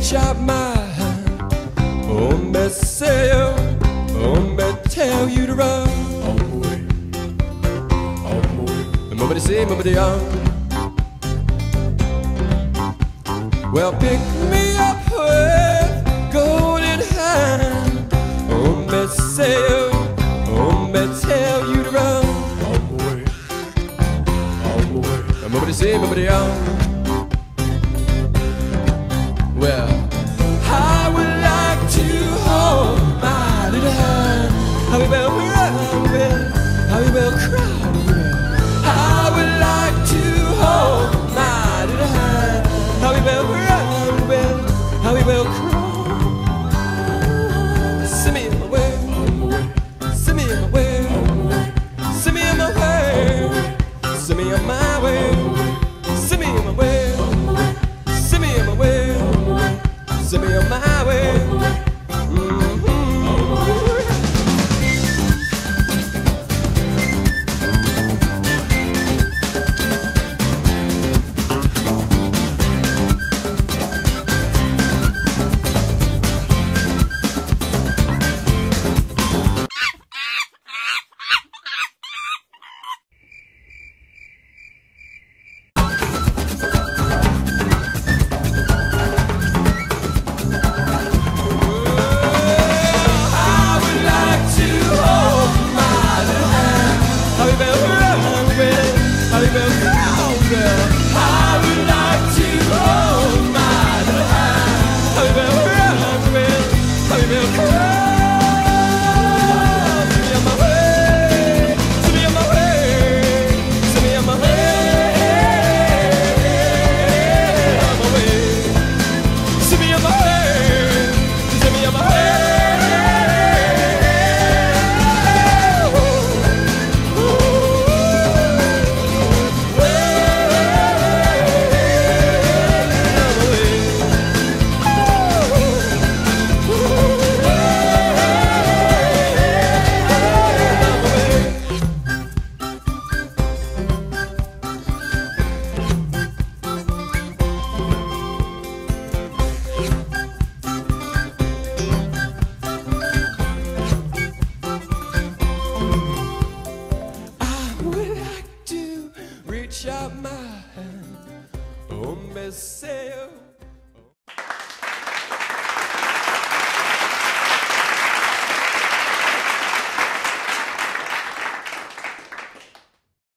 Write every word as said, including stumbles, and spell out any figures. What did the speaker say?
reach out my hand. Oh, me say you, oh, me tell you to run. On my way, on my way. Nobody say, nobody on. Well, pick me up with golden hand. Oh, me say you, oh, me tell you to run. On my way, on my way. Nobody say, nobody on. Well, I would like to hold my little hand. How we will run, how we will cry. I would like to hold my little hand. How we will run, how we will cry. Send me in my way, send me in my way, send me in my way, send me on my way, send me in my way, send me in my way. Send me on my way. Reach out my hand, oh, me say you.